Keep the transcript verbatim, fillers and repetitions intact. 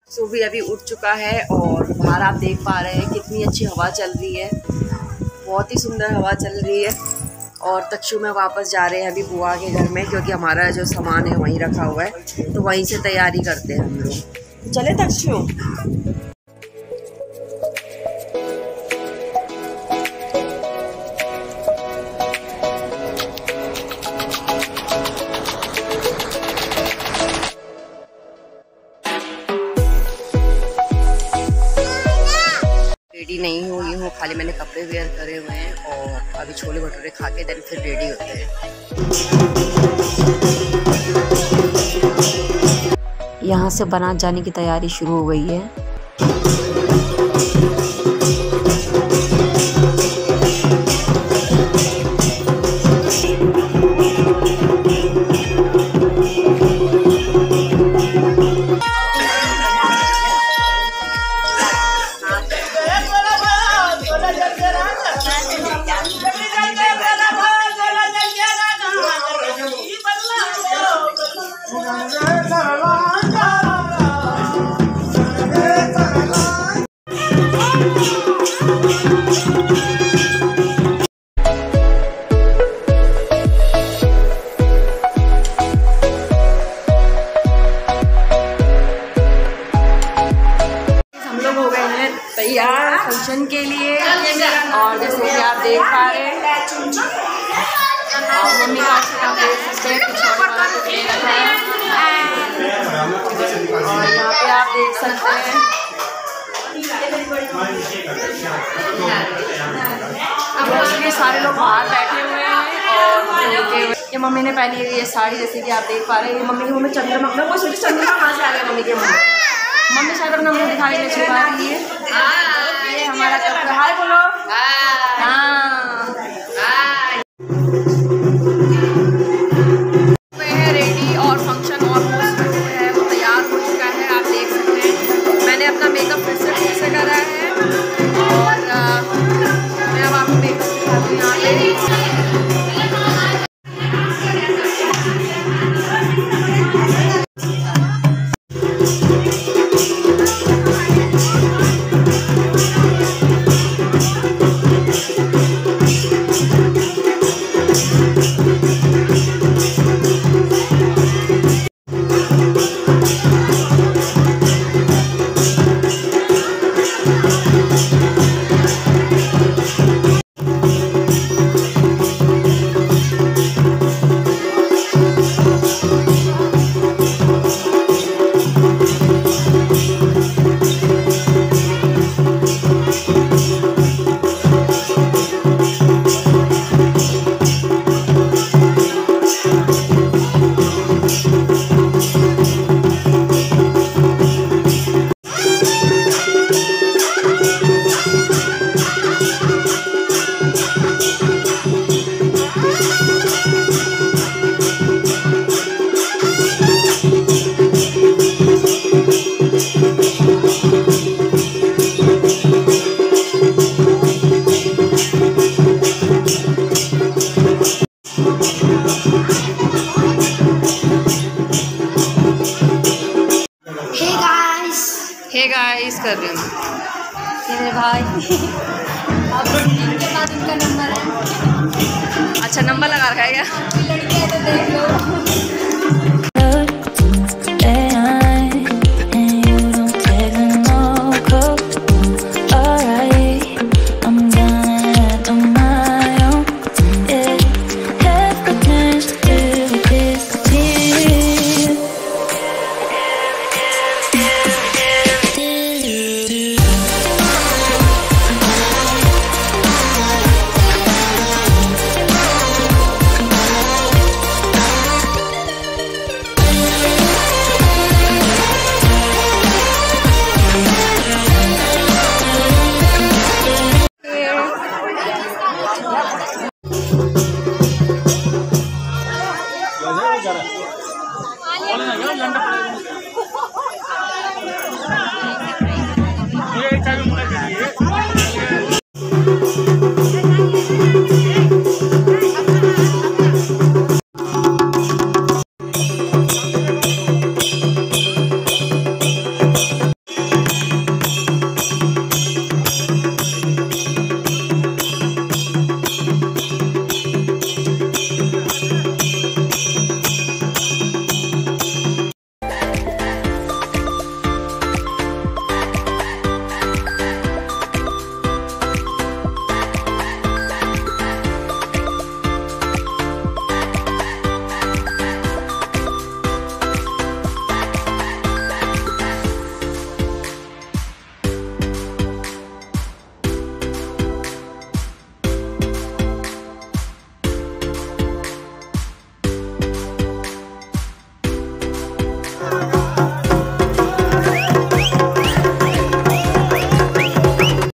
सुबह अभी उठ चुका है और बाहर आप देख पा रहे हैं कितनी अच्छी हवा चल रही है, बहुत ही सुंदर हवा चल रही है। और तक्षु में वापस जा रहे हैं अभी बुआ के घर में, क्योंकि हमारा जो सामान है वहीं रखा हुआ है, तो वहीं से तैयारी करते हैं हम लोग। चले तक्षु। रेडी नहीं हुई हूँ, खाली मैंने कपड़े वेयर करे हुए हैं और अभी छोले भटूरे खा के देन फिर रेडी होते हैं। यहाँ से बारात जाने की तैयारी शुरू हो गई है। तैयार फंक्शन के लिए, और जैसे कि आप देख पा रहे हैं और मम्मी का आप देख सकते हैं कुछ और और यहाँ पे आप देख सकते हैं अब सारे लोग बाहर बैठे हुए हैं। और ये मम्मी ने पहनी हुई ये साड़ी, जैसे कि आप देख पा रहे हैं। ये मम्मी की मुँह में चंद्रमा, मैं वो सोची चंद्रमा कहाँ से आ गया मम्मी के मुँह में। मम्मी शायद अपना मुँह दिखाई नहीं छुपा रही है। ये हमारा कपड़ा, हाय बोलो। हाँ है रेडी और फंक्शन ऑलमोस्ट है, वो तैयार हो चुका है। आप देख सकते हैं मैंने अपना मेकअप फिर से फिर से करा है और मैं अब आपको मेकअप दिखाती हूँ यहाँ पे। हे गाइस कर रही हूँ मेरे भाई। अब के बाद उनका नंबर है। अच्छा नंबर लगा रखा है क्या? लड़की है तो देख लो।